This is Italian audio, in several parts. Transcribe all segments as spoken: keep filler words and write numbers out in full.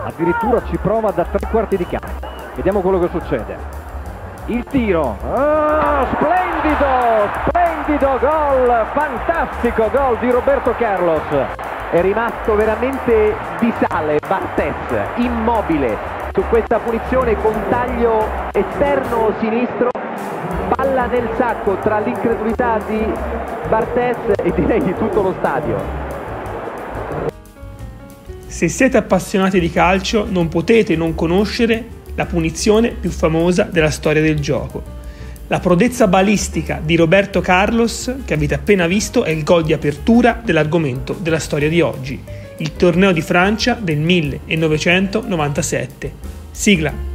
addirittura ci prova da tre quarti di campo. Vediamo quello che succede. Il tiro, oh, splendido, splendido gol, fantastico gol di Roberto Carlos. È rimasto veramente di sale Barthez, immobile su questa punizione con taglio esterno sinistro, palla nel sacco tra l'incredulità di Barthez e direi di tutto lo stadio. Se siete appassionati di calcio non potete non conoscere la punizione più famosa della storia del gioco. La prodezza balistica di Roberto Carlos, che avete appena visto, è il gol di apertura dell'argomento della storia di oggi, il torneo di Francia del millenovecentonovantasette. Sigla.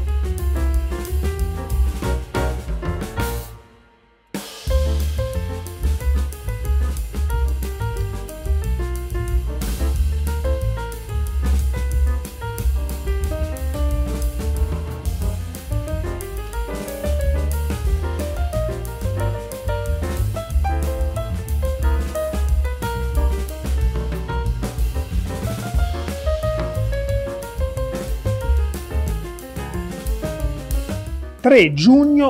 tre giugno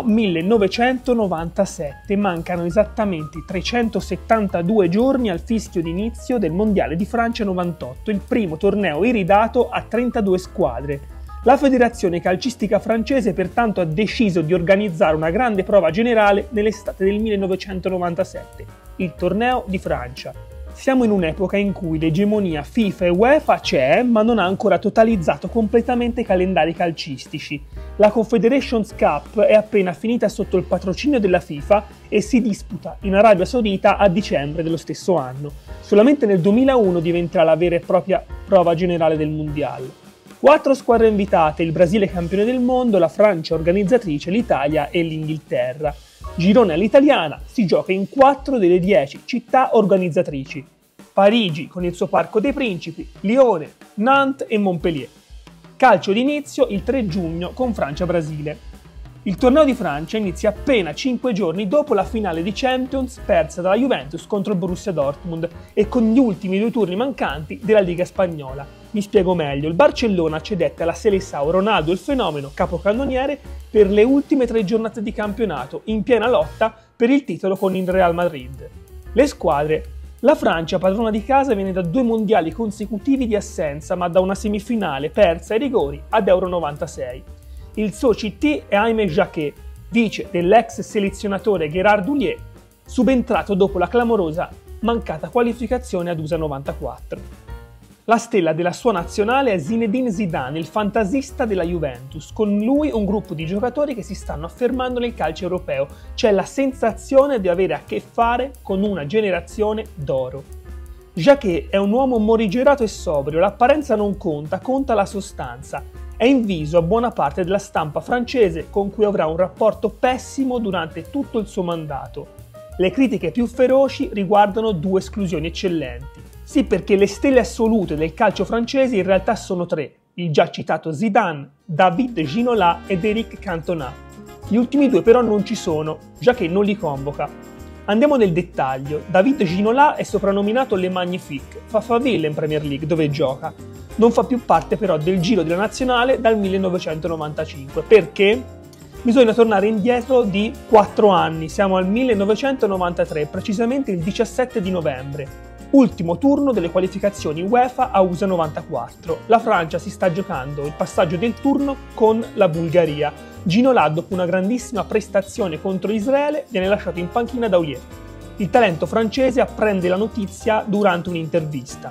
millenovecentonovantasette, mancano esattamente trecentosettantadue giorni al fischio d'inizio del Mondiale di Francia novantotto, il primo torneo iridato a trentadue squadre. La federazione calcistica francese pertanto ha deciso di organizzare una grande prova generale nell'estate del millenovecentonovantasette, il torneo di Francia. Siamo in un'epoca in cui l'egemonia FIFA e UEFA c'è, ma non ha ancora totalizzato completamente i calendari calcistici. La Confederations Cup è appena finita sotto il patrocinio della FIFA e si disputa in Arabia Saudita a dicembre dello stesso anno. Solamente nel duemilauno diventerà la vera e propria prova generale del Mondiale. Quattro squadre invitate, il Brasile campione del mondo, la Francia organizzatrice, l'Italia e l'Inghilterra. Girone all'italiana, si gioca in quattro delle dieci città organizzatrici. Parigi con il suo Parco dei Principi, Lione, Nantes e Montpellier. Calcio d'inizio il tre giugno con Francia-Brasile. Il torneo di Francia inizia appena cinque giorni dopo la finale di Champions persa dalla Juventus contro il Borussia Dortmund e con gli ultimi due turni mancanti della Liga Spagnola. Mi spiego meglio, il Barcellona cedette alla Seleção Ronaldo il fenomeno, capocannoniere, per le ultime tre giornate di campionato, in piena lotta per il titolo con il Real Madrid. Le squadre. La Francia, padrona di casa, viene da due mondiali consecutivi di assenza, ma da una semifinale persa ai rigori ad Euro novantasei. Il suo C T è Aimé Jacquet, vice dell'ex selezionatore Gérard Houllier, subentrato dopo la clamorosa mancata qualificazione ad U S A novantaquattro. La stella della sua nazionale è Zinedine Zidane, il fantasista della Juventus. Con lui un gruppo di giocatori che si stanno affermando nel calcio europeo. C'è la sensazione di avere a che fare con una generazione d'oro. Jacquet è un uomo morigerato e sobrio, l'apparenza non conta, conta la sostanza. È inviso a buona parte della stampa francese con cui avrà un rapporto pessimo durante tutto il suo mandato. Le critiche più feroci riguardano due esclusioni eccellenti. Sì, perché le stelle assolute del calcio francese in realtà sono tre, il già citato Zidane, David Ginola ed Eric Cantona. Gli ultimi due però non ci sono, già che non li convoca. Andiamo nel dettaglio. David Ginola è soprannominato Le Magnifique, fa faville in Premier League dove gioca. Non fa più parte però del giro della nazionale dal millenovecentonovantacinque. Perché? Bisogna tornare indietro di quattro anni, siamo al millenovecentonovantatré, precisamente il diciassette di novembre. Ultimo turno delle qualificazioni UEFA a U S A novantaquattro. La Francia si sta giocando il passaggio del turno con la Bulgaria. Ginola, dopo una grandissima prestazione contro Israele, viene lasciato in panchina da Houllier. Il talento francese apprende la notizia durante un'intervista.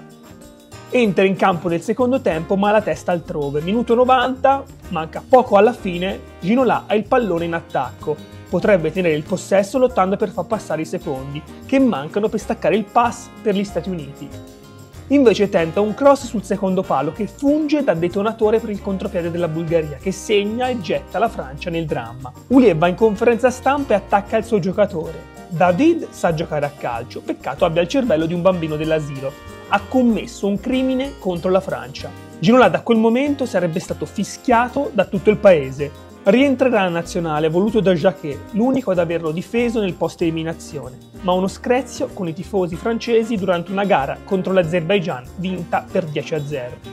Entra in campo nel secondo tempo ma la testa altrove. Minuto novanta, manca poco alla fine, Ginola ha il pallone in attacco. Potrebbe tenere il possesso lottando per far passare i secondi, che mancano per staccare il pass per gli Stati Uniti. Invece tenta un cross sul secondo palo che funge da detonatore per il contropiede della Bulgaria, che segna e getta la Francia nel dramma. Houllier va in conferenza stampa e attacca il suo giocatore. David sa giocare a calcio, peccato abbia il cervello di un bambino dell'asilo. Ha commesso un crimine contro la Francia. Ginola da quel momento sarebbe stato fischiato da tutto il paese. Rientrerà alla nazionale voluto da Jacquet, l'unico ad averlo difeso nel post-eliminazione, ma uno screzio con i tifosi francesi durante una gara contro l'Azerbaigian vinta per dieci a zero.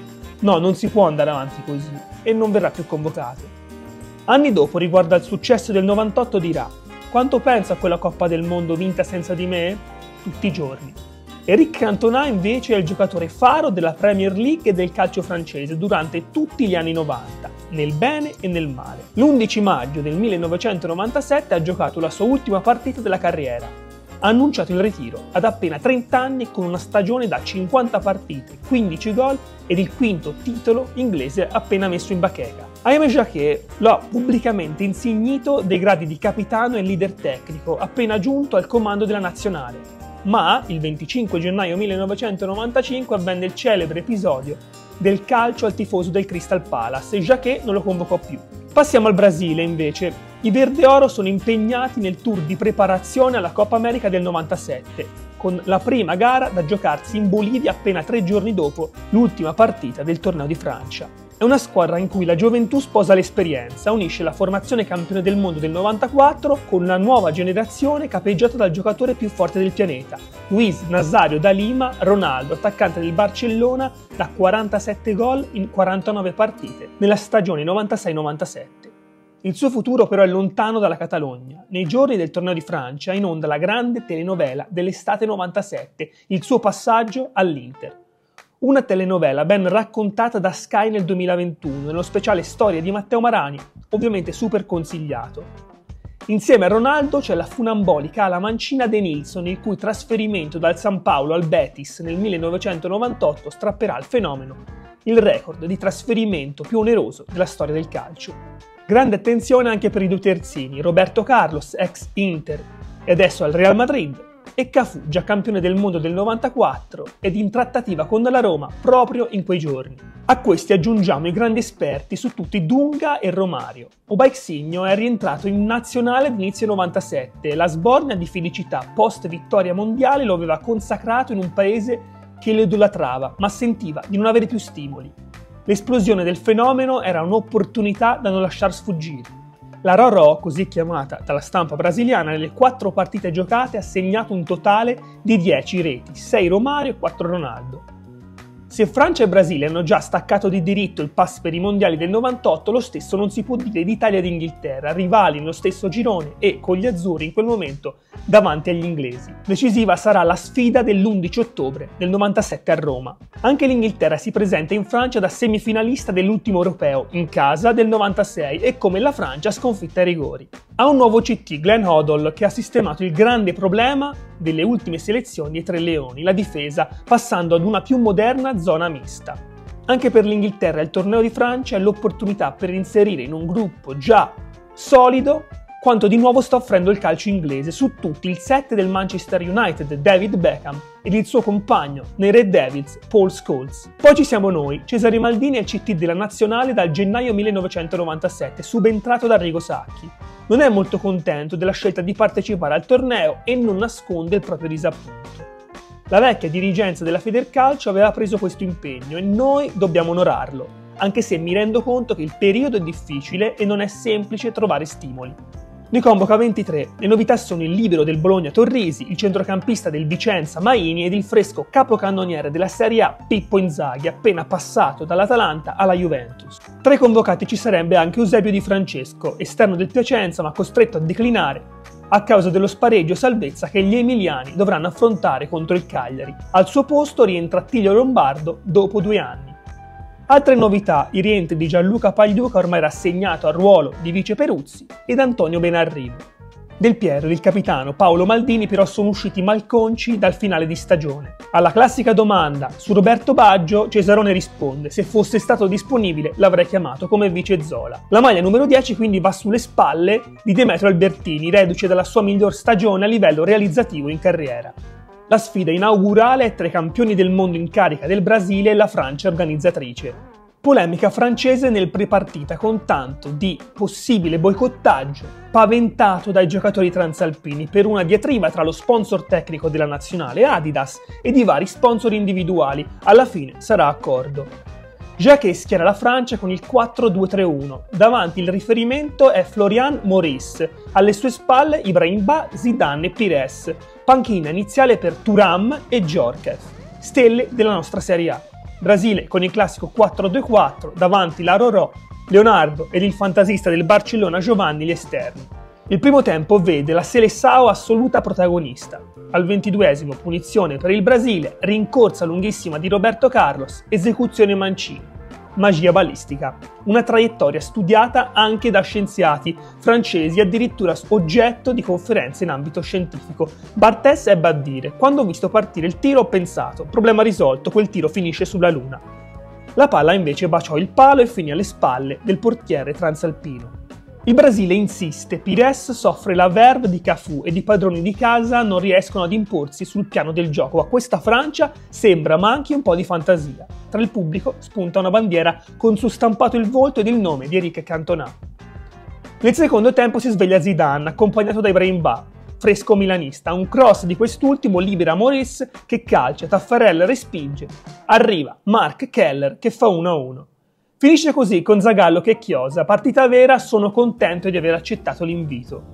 No, non si può andare avanti così e non verrà più convocato. Anni dopo, riguardo al successo del novantotto, dirà: quanto penso a quella Coppa del Mondo vinta senza di me? Tutti i giorni. Eric Cantona invece è il giocatore faro della Premier League e del calcio francese durante tutti gli anni novanta, nel bene e nel male. l'undici maggio del millenovecentonovantasette ha giocato la sua ultima partita della carriera. Ha annunciato il ritiro ad appena trenta anni con una stagione da cinquanta partite, quindici gol ed il quinto titolo inglese appena messo in bacheca. Aimé Jacquet lo ha pubblicamente insignito dei gradi di capitano e leader tecnico appena giunto al comando della nazionale. Ma il venticinque gennaio millenovecentonovantacinque avvenne il celebre episodio del calcio al tifoso del Crystal Palace e Jacquet non lo convocò più. Passiamo al Brasile invece. I Verde Oro sono impegnati nel tour di preparazione alla Coppa America del novantasette, con la prima gara da giocarsi in Bolivia appena tre giorni dopo l'ultima partita del torneo di Francia. È una squadra in cui la gioventù sposa l'esperienza, unisce la formazione campione del mondo del novantaquattro con una nuova generazione capeggiata dal giocatore più forte del pianeta, Luis Nazario da Lima, Ronaldo, attaccante del Barcellona da quarantasette gol in quarantanove partite nella stagione novantasei novantasette. Il suo futuro però è lontano dalla Catalogna. Nei giorni del torneo di Francia è in onda la grande telenovela dell'estate novantasette, il suo passaggio all'Inter. Una telenovela ben raccontata da Sky nel duemilaventuno, nello speciale Storia di Matteo Marani, ovviamente super consigliato. Insieme a Ronaldo c'è la funambolica ala mancina De Nilsson, il cui trasferimento dal San Paolo al Betis nel millenovecentonovantotto strapperà al fenomeno il record di trasferimento più oneroso della storia del calcio. Grande attenzione anche per i due terzini, Roberto Carlos, ex Inter e adesso al Real Madrid, e Cafù, già campione del mondo del novantaquattro ed in trattativa con la Roma proprio in quei giorni. A questi aggiungiamo i grandi esperti su tutti Dunga e Romario. Obaixinho è rientrato in nazionale ad inizio novantasette e la sbornia di felicità post vittoria mondiale lo aveva consacrato in un paese che lo idolatrava, ma sentiva di non avere più stimoli. L'esplosione del fenomeno era un'opportunità da non lasciar sfuggire. La Rorò, così chiamata dalla stampa brasiliana, nelle quattro partite giocate ha segnato un totale di dieci reti, sei Romario e quattro Ronaldo. Se Francia e Brasile hanno già staccato di diritto il pass per i mondiali del novantotto, lo stesso non si può dire di Italia ed Inghilterra, rivali nello stesso girone e, con gli azzurri in quel momento, davanti agli inglesi. Decisiva sarà la sfida dell'undici ottobre del novantasette a Roma. Anche l'Inghilterra si presenta in Francia da semifinalista dell'ultimo europeo, in casa del novantasei, e come la Francia sconfitta ai rigori. Ha un nuovo C T, Glenn Hoddle, che ha sistemato il grande problema delle ultime selezioni dei Tre Leoni, la difesa, passando ad una più moderna zona mista. Anche per l'Inghilterra il torneo di Francia è l'opportunità per inserire in un gruppo già solido quanto di nuovo sta offrendo il calcio inglese, su tutti il sette del Manchester United, David Beckham, ed il suo compagno nei Red Devils, Paul Scholes. Poi ci siamo noi, Cesare Maldini è il C T della nazionale dal gennaio millenovecentonovantasette, subentrato da Arrigo Sacchi. Non è molto contento della scelta di partecipare al torneo e non nasconde il proprio disappunto. La vecchia dirigenza della Federcalcio aveva preso questo impegno e noi dobbiamo onorarlo, anche se mi rendo conto che il periodo è difficile e non è semplice trovare stimoli. Ne convoca ventitré. Le novità sono il libero del Bologna Torrisi, il centrocampista del Vicenza Maini ed il fresco capocannoniere della Serie A Pippo Inzaghi, appena passato dall'Atalanta alla Juventus. Tra i convocati ci sarebbe anche Eusebio Di Francesco, esterno del Piacenza ma costretto a declinare a causa dello spareggio salvezza che gli emiliani dovranno affrontare contro il Cagliari. Al suo posto rientra Attilio Lombardo dopo due anni. Altre novità, il rientro di Gianluca Pagliuca ormai rassegnato al ruolo di vice Peruzzi ed Antonio Benarrivo. Del Piero ed il capitano Paolo Maldini però sono usciti malconci dal finale di stagione. Alla classica domanda su Roberto Baggio, Cesarone risponde: se fosse stato disponibile l'avrei chiamato come vice Zola. La maglia numero dieci quindi va sulle spalle di Demetrio Albertini, reduce dalla sua miglior stagione a livello realizzativo in carriera. La sfida inaugurale è tra i campioni del mondo in carica del Brasile e la Francia organizzatrice. Polemica francese nel prepartita con tanto di possibile boicottaggio paventato dai giocatori transalpini per una diatriba tra lo sponsor tecnico della nazionale Adidas e di vari sponsor individuali. Alla fine sarà accordo. Jacquet schiera la Francia con il quattro due tre uno. Davanti il riferimento è Florian Maurice, alle sue spalle Ibrahim Ba, Zidane e Pires. Panchina iniziale per Thuram e Djorkaeff, stelle della nostra Serie A. Brasile con il classico quattro due quattro, davanti la Rorò, Leonardo ed il fantasista del Barcellona Giovanni gli esterni. Il primo tempo vede la Seleção assoluta protagonista. Al ventiduesimo punizione per il Brasile, rincorsa lunghissima di Roberto Carlos, esecuzione Mancini. Magia balistica, una traiettoria studiata anche da scienziati francesi, addirittura oggetto di conferenze in ambito scientifico. Barthès ebbe a dire: quando ho visto partire il tiro ho pensato, problema risolto, quel tiro finisce sulla Luna. La palla invece baciò il palo e finì alle spalle del portiere transalpino. Il Brasile insiste, Pires soffre la verve di Cafu ed i padroni di casa non riescono ad imporsi sul piano del gioco. A questa Francia sembra manchi un po' di fantasia. Tra il pubblico spunta una bandiera con su stampato il volto ed il nome di Eric Cantona. Nel secondo tempo si sveglia Zidane, accompagnato da Ibrahimovic, fresco milanista. Un cross di quest'ultimo libera Maurice che calcia, Taffarel respinge. Arriva Marc Keller che fa uno a uno. Finisce così con Zagallo che chiosa, partita vera, sono contento di aver accettato l'invito.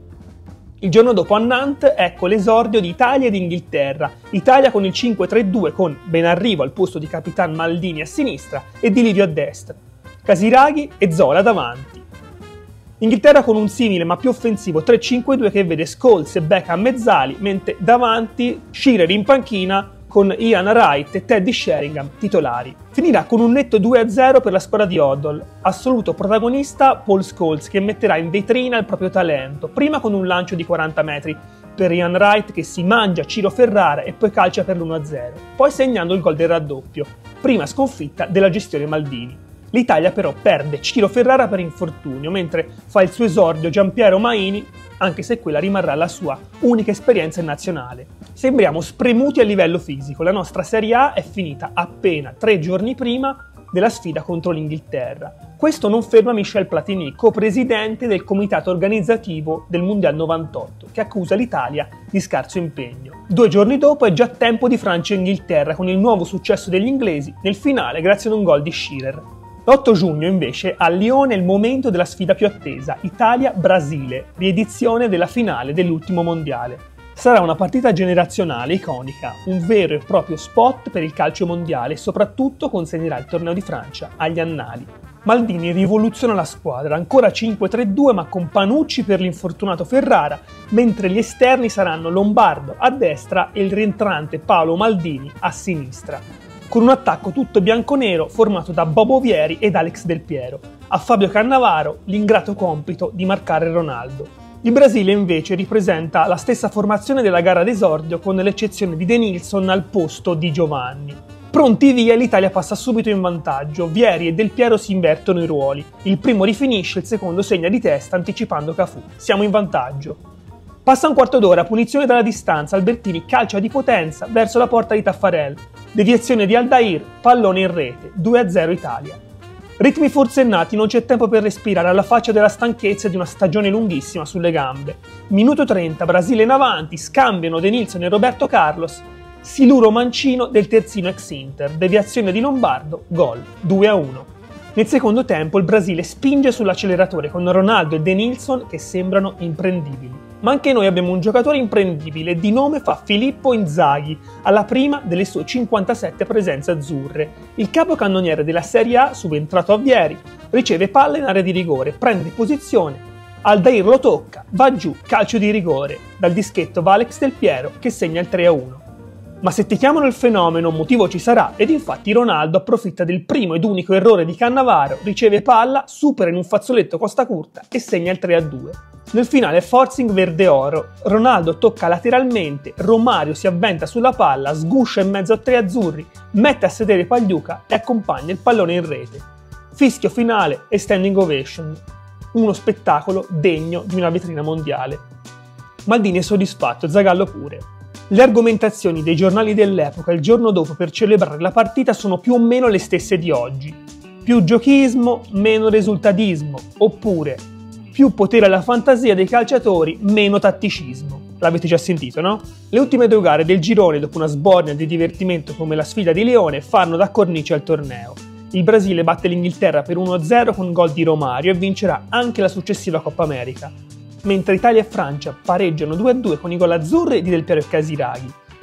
Il giorno dopo a Nantes ecco l'esordio di Italia ed Inghilterra, Italia con il cinque tre due con Benarrivo al posto di Capitan Maldini a sinistra e Di Livio a destra, Casiraghi e Zola davanti. Inghilterra con un simile ma più offensivo tre cinque due che vede Scholes e Beckham mezzali, mentre davanti Shearer in panchina con Ian Wright e Teddy Sheringham titolari. Finirà con un netto due a zero per la squadra di Hoddle, assoluto protagonista Paul Scholes che metterà in vetrina il proprio talento, prima con un lancio di quaranta metri per Ian Wright che si mangia Ciro Ferrara e poi calcia per l'uno a zero, poi segnando il gol del raddoppio, prima sconfitta della gestione Maldini. L'Italia però perde Ciro Ferrara per infortunio, mentre fa il suo esordio Giampiero Maini, anche se quella rimarrà la sua unica esperienza in nazionale. Sembriamo spremuti a livello fisico, la nostra Serie A è finita appena tre giorni prima della sfida contro l'Inghilterra. Questo non ferma Michel Platini, co-presidente del comitato organizzativo del Mondial novantotto, che accusa l'Italia di scarso impegno. Due giorni dopo è già tempo di Francia e Inghilterra, con il nuovo successo degli inglesi nel finale grazie ad un gol di Shearer. L'otto giugno invece a Lione è il momento della sfida più attesa, Italia-Brasile, riedizione della finale dell'ultimo mondiale. Sarà una partita generazionale iconica, un vero e proprio spot per il calcio mondiale e soprattutto consegnerà il torneo di Francia agli annali. Maldini rivoluziona la squadra, ancora cinque tre due ma con Panucci per l'infortunato Ferrara, mentre gli esterni saranno Lombardo a destra e il rientrante Paolo Maldini a sinistra, con un attacco tutto bianconero formato da Bobo Vieri ed Alex Del Piero. A Fabio Cannavaro l'ingrato compito di marcare Ronaldo. Il Brasile invece ripresenta la stessa formazione della gara d'esordio con l'eccezione di Denilson al posto di Giovanni. Pronti via, l'Italia passa subito in vantaggio, Vieri e Del Piero si invertono i ruoli, il primo rifinisce, il secondo segna di testa anticipando Cafu. Siamo in vantaggio. Passa un quarto d'ora, punizione dalla distanza, Albertini calcia di potenza verso la porta di Taffarel, deviazione di Aldair, pallone in rete, due a zero Italia. Ritmi forsennati, non c'è tempo per respirare alla faccia della stanchezza di una stagione lunghissima sulle gambe. Minuto trenta, Brasile in avanti, scambiano Denilson e Roberto Carlos, siluro mancino del terzino ex Inter, deviazione di Lombardo, gol, due a uno. Nel secondo tempo il Brasile spinge sull'acceleratore con Ronaldo e Denilson che sembrano imprendibili. Ma anche noi abbiamo un giocatore imprendibile, di nome fa Filippo Inzaghi, alla prima delle sue cinquantasette presenze azzurre. Il capocannoniere della Serie A, subentrato a Vieri, riceve palla in area di rigore, prende posizione, Aldair lo tocca, va giù, calcio di rigore. Dal dischetto va Alex Del Piero che segna il tre a uno. Ma se ti chiamano il fenomeno, un motivo ci sarà, ed infatti Ronaldo approfitta del primo ed unico errore di Cannavaro, riceve palla, supera in un fazzoletto costa curta e segna il tre a due. Nel finale forcing verde-oro, Ronaldo tocca lateralmente, Romario si avventa sulla palla, sguscia in mezzo a tre azzurri, mette a sedere Pagliuca e accompagna il pallone in rete. Fischio finale e standing ovation, uno spettacolo degno di una vetrina mondiale. Maldini è soddisfatto, Zagallo pure. Le argomentazioni dei giornali dell'epoca il giorno dopo per celebrare la partita sono più o meno le stesse di oggi. Più giochismo, meno risultatismo, oppure più potere alla fantasia dei calciatori, meno tatticismo. L'avete già sentito, no? Le ultime due gare del girone, dopo una sbornia di divertimento come la sfida di Lione, fanno da cornice al torneo. Il Brasile batte l'Inghilterra per uno a zero con gol di Romario e vincerà anche la successiva Coppa America, mentre Italia e Francia pareggiano due a due con i gol azzurri di Del Piero e Casiraghi.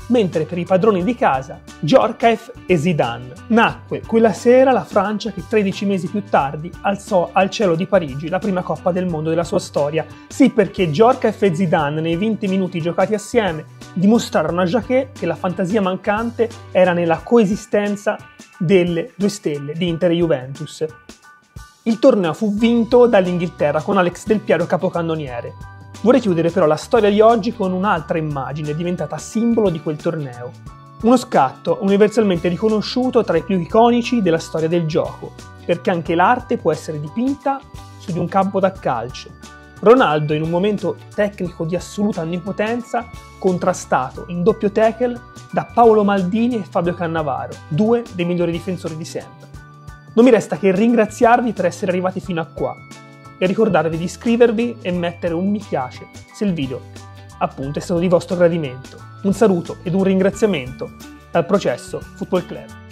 mentre per i padroni di casa Djorkaeff e Zidane. Nacque quella sera la Francia che tredici mesi più tardi alzò al cielo di Parigi la prima Coppa del Mondo della sua storia. Sì, perché Djorkaeff e Zidane nei venti minuti giocati assieme dimostrarono a Jacquet che la fantasia mancante era nella coesistenza delle due stelle di Inter e Juventus. Il torneo fu vinto dall'Inghilterra con Alex Del Piero capocannoniere. Vorrei chiudere però la storia di oggi con un'altra immagine diventata simbolo di quel torneo. Uno scatto universalmente riconosciuto tra i più iconici della storia del gioco, perché anche l'arte può essere dipinta su di un campo da calcio. Ronaldo, in un momento tecnico di assoluta onnipotenza, contrastato in doppio tackle da Paolo Maldini e Fabio Cannavaro, due dei migliori difensori di sempre. Non mi resta che ringraziarvi per essere arrivati fino a qua e ricordarvi di iscrivervi e mettere un mi piace se il video, appunto, è stato di vostro gradimento. Un saluto ed un ringraziamento dal Processo Football Club.